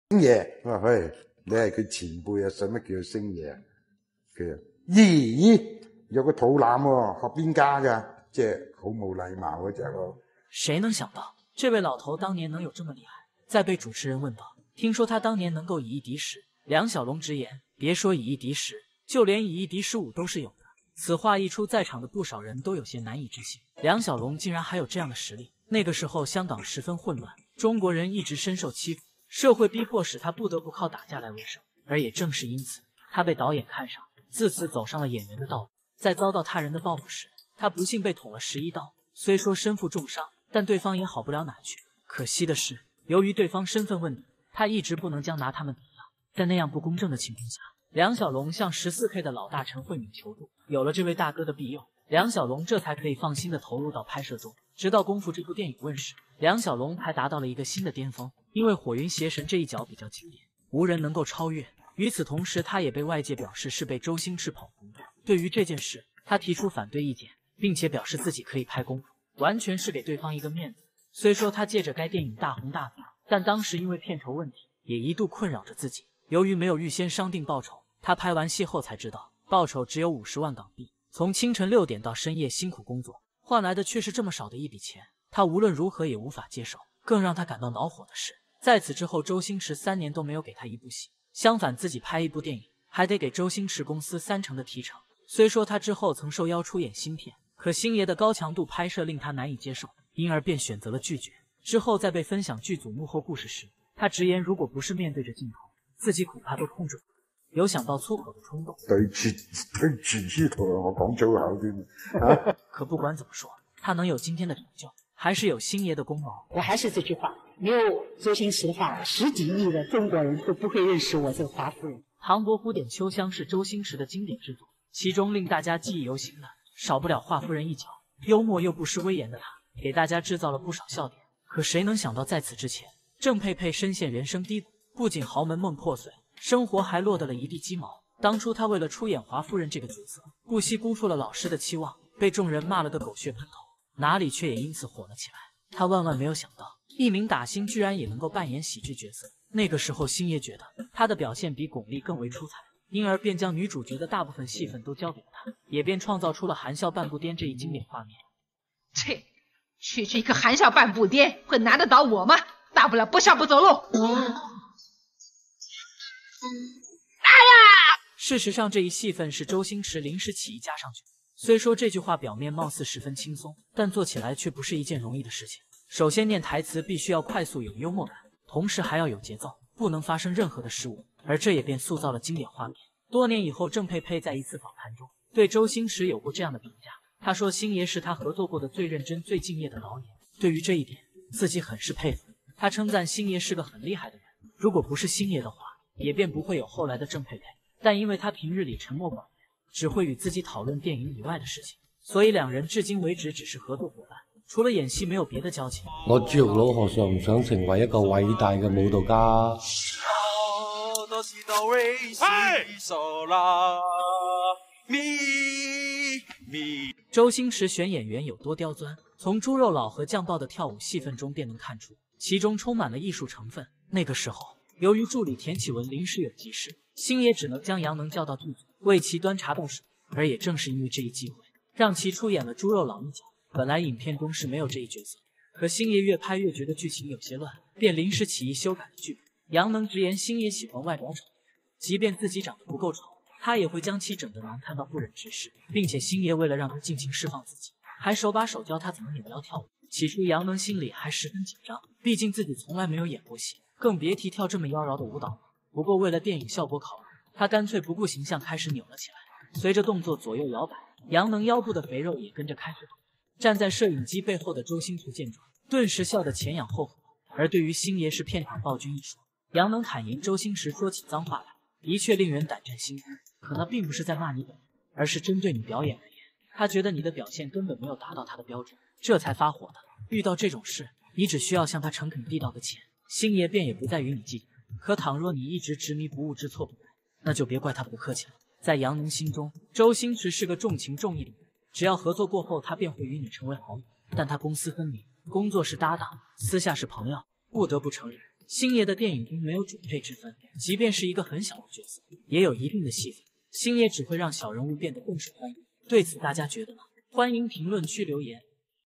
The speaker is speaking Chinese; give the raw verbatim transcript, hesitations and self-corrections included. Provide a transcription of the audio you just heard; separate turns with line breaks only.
星爺，我話喂，你係佢前輩啊，使乜叫佢星爺啊？佢咦，有個肚腩喎，學邊家㗎？即係好冇禮貌嗰隻咯。
谁能想到这位老头当年能有这么厉害？再被主持人问到，听说他当年能够以一敌十，梁小龙直言，别说以一敌十，就连以一敌十五都是有的。此话一出，在场的不少人都有些难以置信，梁小龙竟然还有这样的实力。那个时候香港十分混乱，中国人一直深受欺负，社会逼迫使他不得不靠打架来为生。而也正是因此，他被导演看上，自此走上了演员的道路。在遭到他人的报复时，他不幸被捅了十一刀，虽说身负重伤，但对方也好不了哪去。可惜的是，由于对方身份问题，他一直不能将拿他们怎样。在那样不公正的情况下，梁小龙向 十四 K 的老大陈慧敏求助，有了这位大哥的庇佑，梁小龙这才可以放心的投入到拍摄中。直到《功夫》这部电影问世，梁小龙还达到了一个新的巅峰，因为火云邪神这一脚比较经典，无人能够超越。与此同时，他也被外界表示是被周星驰捧红的。对于这件事，他提出反对意见，并且表示自己可以拍功夫，完全是给对方一个面子。虽说他借着该电影大红大紫，但当时因为片酬问题，也一度困扰着自己。由于没有预先商定报酬，他拍完戏后才知道，报酬只有五十万港币，从清晨六点到深夜辛苦工作，换来的却是这么少的一笔钱，他无论如何也无法接受。更让他感到恼火的是，在此之后，周星驰三年都没有给他一部戏，相反自己拍一部电影，还得给周星驰公司三成的提成。虽说他之后曾受邀出演新片，可星爷的高强度拍摄令他难以接受，因而便选择了拒绝。之后在被分享剧组幕后故事时，他直言如果不是面对着镜头，自己恐怕都控制不住，有想到粗口的冲动。
對住對住同我講粗口添啊！
可不管怎么说，他能有今天的成就，还是有星爷的功劳。
我还是这句话，没有周星驰的话，十几亿的中国人都不会认识我这个华夫人。
唐伯虎点秋香是周星驰的经典之作，其中令大家记忆犹新的，少不了华夫人一角。幽默又不失威严的他，给大家制造了不少笑点。可谁能想到，在此之前，郑佩佩深陷人生低谷，不仅豪门梦破碎，生活还落得了一地鸡毛。当初他为了出演华夫人这个角色，不惜辜负了老师的期望，被众人骂了个狗血喷头，哪里却也因此火了起来。他万万没有想到，一名打星居然也能够扮演喜剧角色。那个时候，星爷觉得他的表现比巩俐更为出彩，因而便将女主角的大部分戏份都交给了他，也便创造出了含笑半步颠这一经典画面。
切，区区一个含笑半步颠会难得倒我吗？大不了不笑不走路。
事实上，这一戏份是周星驰临时起意加上去。虽说这句话表面貌似十分轻松，但做起来却不是一件容易的事情。首先念台词必须要快速有幽默感，同时还要有节奏，不能发生任何的失误，而这也便塑造了经典画面。多年以后，郑佩佩在一次访谈中对周星驰有过这样的评价，他说星爷是他合作过的最认真最敬业的导演。对于这一点，自己很是佩服。他称赞星爷是个很厉害的人，如果不是星爷的话，也便不会有后来的郑佩佩。但因为他平日里沉默寡言，只会与自己讨论电影以外的事情，所以两人至今为止只是合作伙伴，除了演戏没有別的交情。
我豬肉佬何嘗唔想成為一個偉大嘅舞蹈家？
周星馳選演員有多刁鑽，從豬肉佬和醬爆的跳舞戲份中便能看出，其中充滿了藝術成分。那個時候，由於助理田啟文臨時有急事，星爺只能將楊能叫到劇組，為其端茶倒水。而也正是因為這一機會，讓其出演了豬肉佬一角。本來影片中是沒有這一角色，可星爺越拍越覺得劇情有些亂，便臨時起意修改了劇本。楊能直言星爺喜歡外表醜，即便自己長得不夠醜，他也會將其整得難看到不忍直視，並且星爺為了讓他盡情釋放自己，還手把手教他怎麼扭腰跳舞。起初楊能心裡還十分緊張，畢竟自己從來沒有演過戲，更別提跳這麼妖嬈的舞蹈了。不過為了電影效果考慮，他乾脆不顧形象開始扭了起來，隨着動作左右搖擺，楊能腰部的肥肉也跟着開始動。站在攝影機背後的周星馳見狀，頓時笑得前仰後合。而對於星爺是片場暴君一說，楊能坦言周星馳說起髒話來，的確令人膽戰心驚。可那並不是在罵你本人，而是針對你表演而言，他覺得你的表現根本沒有達到他的標準，這才發火的。遇到這種事，你只需要向他誠懇地道個歉，星爺便也不再與你計較。可倘若你一直執迷不悟、知錯不改，那就別怪他不客氣了。在楊能心中，周星馳是個重情重義的人，只要合作過後，他便會與你成為好友。但他公私分明，工作是搭檔，私下是朋友。不得不承認， 星爷的电影中没有主配之分，即便是一个很小的角色，也有一定的戏份。星爷只会让小人物变得更受欢迎。对此大家觉得呢？欢迎评论区留言。